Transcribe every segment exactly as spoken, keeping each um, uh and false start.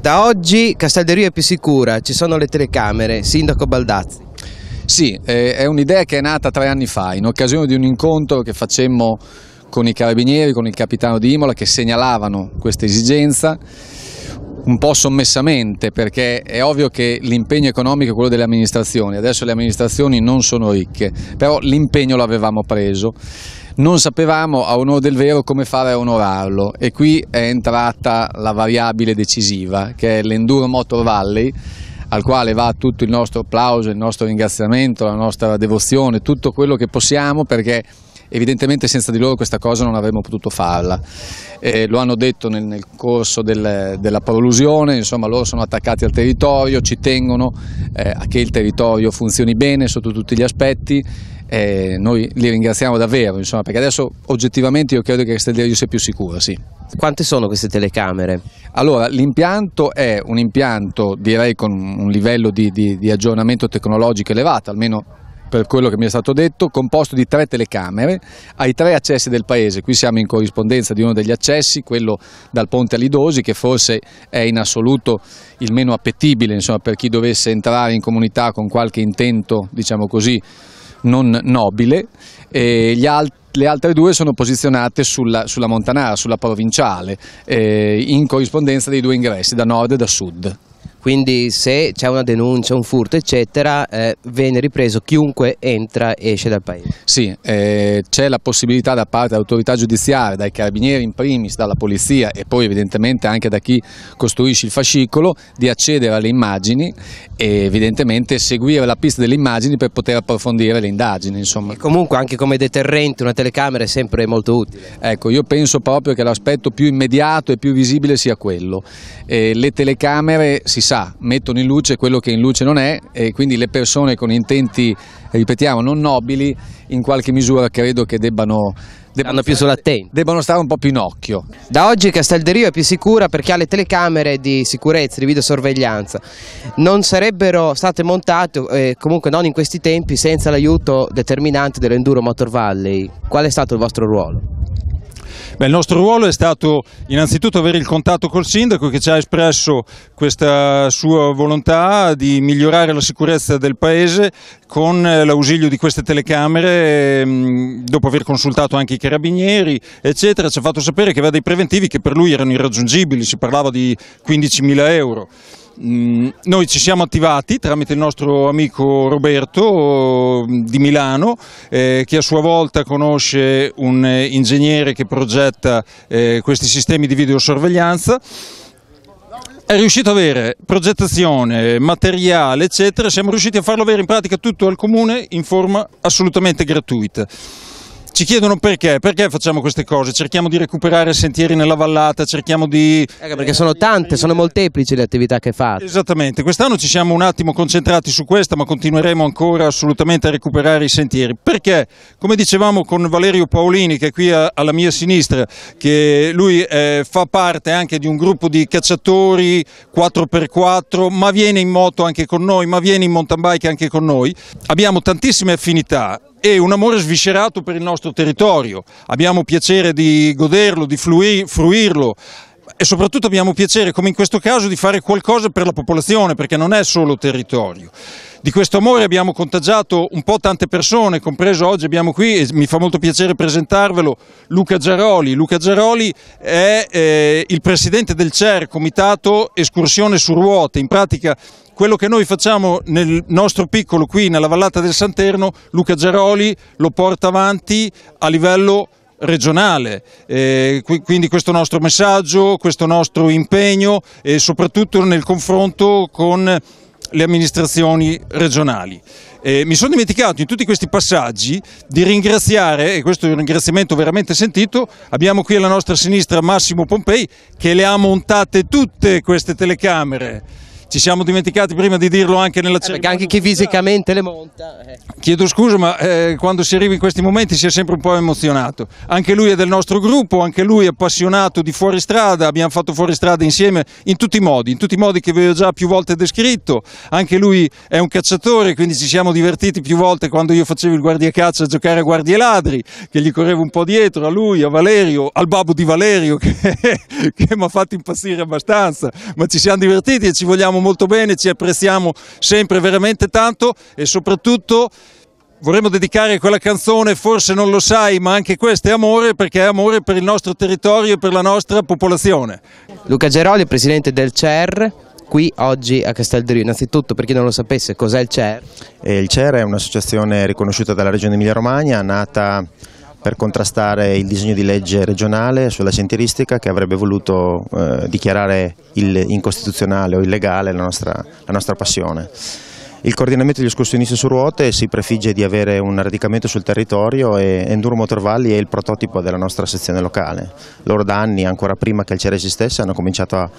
Da oggi Castelderio è più sicura, ci sono le telecamere. Sindaco Baldazzi. Sì, è un'idea che è nata tre anni fa, in occasione di un incontro che facemmo con i carabinieri, con il capitano di Imola, che segnalavano questa esigenza, un po' sommessamente, perché è ovvio che l'impegno economico è quello delle amministrazioni, adesso le amministrazioni non sono ricche, però l'impegno l'avevamo preso. Non sapevamo a onore del vero come fare a onorarlo e qui è entrata la variabile decisiva, che è l'Enduro Motor Valley, al quale va tutto il nostro applauso, il nostro ringraziamento, la nostra devozione, tutto quello che possiamo, perché evidentemente senza di loro questa cosa non avremmo potuto farla. Eh, lo hanno detto nel, nel corso del, della prolusione, insomma loro sono attaccati al territorio, ci tengono eh, a che il territorio funzioni bene sotto tutti gli aspetti. Eh, noi li ringraziamo davvero, insomma, perché adesso oggettivamente io credo che Castelderio sia più sicura, sì. Quante sono queste telecamere? Allora, l'impianto è un impianto, direi, con un livello di, di, di aggiornamento tecnologico elevato, almeno per quello che mi è stato detto, composto di tre telecamere ai tre accessi del paese. Qui siamo in corrispondenza di uno degli accessi, quello dal Ponte Alidosi, che forse è in assoluto il meno appetibile, insomma, per chi dovesse entrare in comunità con qualche intento, diciamo così, non nobile. E gli altri Le altre due sono posizionate sulla, sulla Montanara, sulla provinciale, eh, in corrispondenza dei due ingressi, da nord e da sud. Quindi se c'è una denuncia, un furto eccetera, eh, viene ripreso chiunque entra e esce dal paese? Sì, eh, c'è la possibilità da parte dell'autorità giudiziaria, dai carabinieri in primis, dalla polizia e poi evidentemente anche da chi costruisce il fascicolo, di accedere alle immagini e evidentemente seguire la pista delle immagini per poter approfondire le indagini, insomma. E comunque anche come deterrente una telecamera è sempre molto utile. Ecco, io penso proprio che l'aspetto più immediato e più visibile sia quello. Eh, le telecamere, si sa, mettono in luce quello che in luce non è e quindi le persone con intenti, ripetiamo, non nobili, in qualche misura credo che debbano, debbano, più sull'attenti. debbano stare un po' più in occhio. Da oggi Castelderio è più sicura perché ha le telecamere di sicurezza, di videosorveglianza. Non sarebbero state montate, eh, comunque non in questi tempi, senza l'aiuto determinante dell'Enduro Motor Valley. Qual è stato il vostro ruolo? Beh, il nostro ruolo è stato innanzitutto avere il contatto col sindaco, che ci ha espresso questa sua volontà di migliorare la sicurezza del paese con l'ausilio di queste telecamere. Dopo aver consultato anche i carabinieri eccetera, ci ha fatto sapere che aveva dei preventivi che per lui erano irraggiungibili, si parlava di quindicimila euro. Noi ci siamo attivati tramite il nostro amico Roberto di Milano, eh, che a sua volta conosce un ingegnere che progetta eh, questi sistemi di videosorveglianza. È riuscito ad avere progettazione, materiale eccetera, siamo riusciti a farlo avere in pratica tutto al comune in forma assolutamente gratuita. Ci chiedono perché, perché facciamo queste cose, cerchiamo di recuperare sentieri nella vallata, cerchiamo di... Eh, perché sono tante, sono molteplici le attività che fate. Esattamente, quest'anno ci siamo un attimo concentrati su questa, ma continueremo ancora assolutamente a recuperare i sentieri. Perché, come dicevamo con Valerio Paolini, che è qui a, alla mia sinistra, che lui eh, fa parte anche di un gruppo di cacciatori quattro per quattro, ma viene in moto anche con noi, ma viene in mountain bike anche con noi. Abbiamo tantissime affinità e un amore sviscerato per il nostro territorio, abbiamo piacere di goderlo, di fruirlo e soprattutto abbiamo piacere, come in questo caso, di fare qualcosa per la popolazione, perché non è solo territorio. Di questo amore abbiamo contagiato un po' tante persone, compreso oggi abbiamo qui, e mi fa molto piacere presentarvelo, Luca Giaroli. Luca Giaroli è eh, il presidente del C E R, Comitato Escursione su Ruote. In pratica quello che noi facciamo nel nostro piccolo qui nella vallata del Santerno, Luca Giaroli lo porta avanti a livello regionale, eh, quindi questo nostro messaggio, questo nostro impegno e soprattutto nel confronto con le amministrazioni regionali. Eh, mi sono dimenticato in tutti questi passaggi di ringraziare, e questo è un ringraziamento veramente sentito, abbiamo qui alla nostra sinistra Massimo Pompei che le ha montate tutte queste telecamere. Ci siamo dimenticati prima di dirlo anche nella eh, cerimonia. Perché anche chi fisicamente le monta. Eh. Chiedo scusa, ma eh, quando si arriva in questi momenti si è sempre un po' emozionato. Anche lui è del nostro gruppo, anche lui è appassionato di fuoristrada, abbiamo fatto fuoristrada insieme in tutti i modi, in tutti i modi che vi ho già più volte descritto. Anche lui è un cacciatore, quindi ci siamo divertiti più volte quando io facevo il guardiacaccia a giocare a guardie ladri, che gli correvo un po' dietro, a lui, a Valerio, al babbo di Valerio che, che mi ha fatto impazzire abbastanza, ma ci siamo divertiti e ci vogliamo molto bene, ci apprezziamo sempre veramente tanto e soprattutto vorremmo dedicare quella canzone, forse non lo sai, ma anche questo è amore, perché è amore per il nostro territorio e per la nostra popolazione. Luca Geroli, presidente del C E R, qui oggi a Castel del Rio. Innanzitutto, per chi non lo sapesse, cos'è il C E R? E il C E R è un'associazione riconosciuta dalla Regione Emilia-Romagna, nata per contrastare il disegno di legge regionale sulla sentieristica che avrebbe voluto eh, dichiarare il incostituzionale o illegale la nostra, la nostra passione. Il coordinamento degli escursionisti su ruote si prefigge di avere un radicamento sul territorio e Enduro Motorvalli è il prototipo della nostra sezione locale. Loro da anni, ancora prima che il C E R esistesse, hanno cominciato a,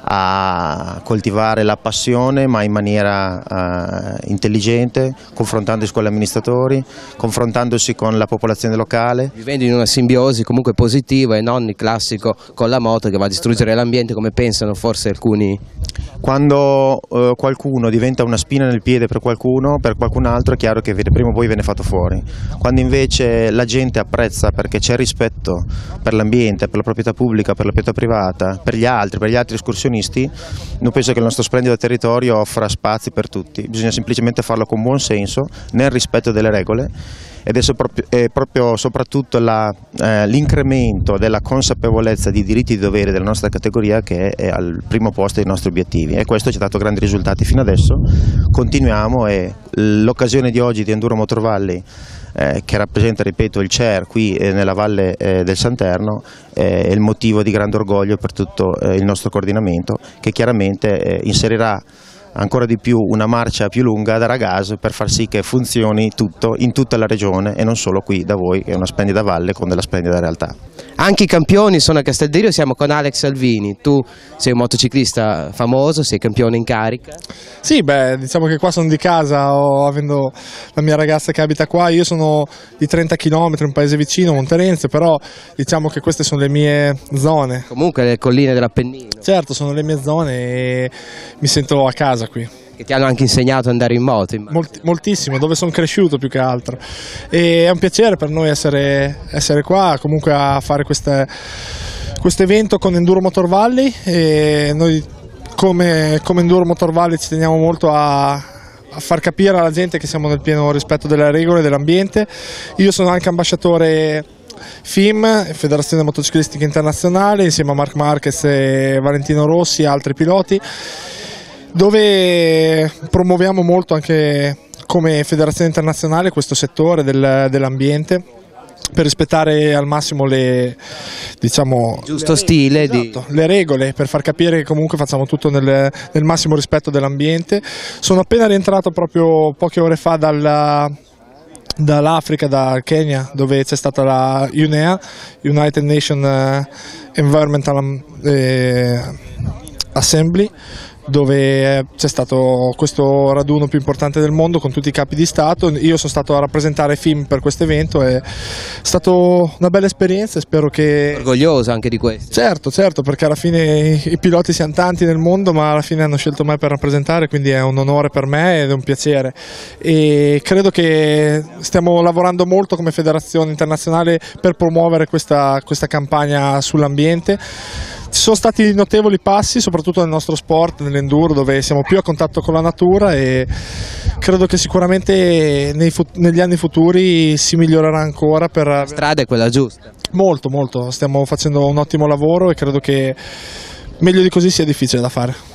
a coltivare la passione, ma in maniera uh, intelligente, confrontandosi con gli amministratori, confrontandosi con la popolazione locale. Vivendo in una simbiosi comunque positiva e non il classico con la moto che va a distruggere l'ambiente come pensano forse alcuni. Quando uh, qualcuno diventa una spina nel piede per qualcuno, per qualcun altro è chiaro che prima o poi viene fatto fuori. Quando invece la gente apprezza perché c'è rispetto per l'ambiente, per la proprietà pubblica, per la proprietà privata, per gli altri, per gli altri escursionisti, non penso che il nostro splendido territorio offra spazi per tutti. Bisogna semplicemente farlo con buon senso, nel rispetto delle regole, ed è, proprio, è proprio soprattutto eh, l'incremento della consapevolezza di diritti e di doveri della nostra categoria che è al primo posto dei nostri obiettivi, e questo ci ha dato grandi risultati fino adesso. Continuiamo e l'occasione di oggi di Enduro Motorvalli, eh, che rappresenta, ripeto, il C E R qui eh, nella valle eh, del Santerno, eh, è il motivo di grande orgoglio per tutto eh, il nostro coordinamento, che chiaramente eh, inserirà ancora di più una marcia più lunga da Ragaz per far sì che funzioni tutto in tutta la regione e non solo qui da voi, che è una splendida valle con della splendida realtà. Anche i campioni sono a Castel del Rio, siamo con Alex Salvini. Tu sei un motociclista famoso, sei campione in carica. Sì, beh, diciamo che qua sono di casa, ho, avendo la mia ragazza che abita qua. Io sono di trenta chilometri, un paese vicino, Monterense, però diciamo che queste sono le mie zone. Comunque le colline dell'Appennino. Certo, sono le mie zone e mi sento a casa qui. Che ti hanno anche insegnato ad andare in moto. Molti, moltissimo, dove sono cresciuto più che altro. E è un piacere per noi essere, essere qua, comunque a fare questo evento con Enduro Motorvalli, e noi come, come Enduro Motorvalli ci teniamo molto a, a far capire alla gente che siamo nel pieno rispetto delle regole e dell'ambiente. Io sono anche ambasciatore F I M, Federazione Motociclistica Internazionale, insieme a Marc Marquez e Valentino Rossi e altri piloti, dove promuoviamo molto anche come federazione internazionale questo settore del, dell'ambiente, per rispettare al massimo le, diciamo, giusto stile, esatto, di... le regole, per far capire che comunque facciamo tutto nel, nel massimo rispetto dell'ambiente. Sono appena rientrato proprio poche ore fa dalla dall'Africa, dal Kenya, dove c'è stata la U N E A, United Nations Environmental eh, Assembly, dove c'è stato questo raduno più importante del mondo con tutti i capi di Stato. Io sono stato a rappresentare F I M per questo evento, è stata una bella esperienza, spero che... Orgoglioso anche di questo. Certo, certo, perché alla fine i piloti siano tanti nel mondo, ma alla fine hanno scelto me per rappresentare, quindi è un onore per me ed è un piacere, e credo che stiamo lavorando molto come federazione internazionale per promuovere questa, questa campagna sull'ambiente. Ci sono stati notevoli passi, soprattutto nel nostro sport, nell'enduro, dove siamo più a contatto con la natura, e credo che sicuramente nei, negli anni futuri si migliorerà ancora. Per... La strada è quella giusta. Molto, molto. Stiamo facendo un ottimo lavoro e credo che meglio di così sia difficile da fare.